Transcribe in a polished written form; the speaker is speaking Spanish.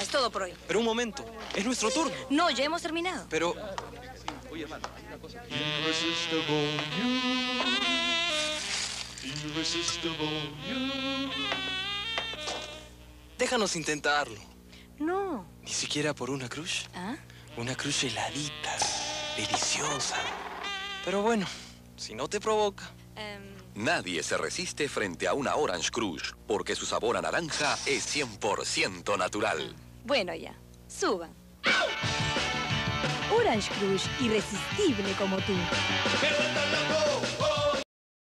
es todo por hoy. Pero un momento, es nuestro turno. No, ya hemos terminado. Pero... Irresistible you. Irresistible you. déjanos intentarlo. No. Ni siquiera por una crush. ¿Ah? Una crush heladita, deliciosa. Pero bueno, si no te provoca. Nadie se resiste frente a una Orange Crush, porque su sabor a naranja es 100% natural. Bueno, ya. Suban. Orange Crush, irresistible como tú.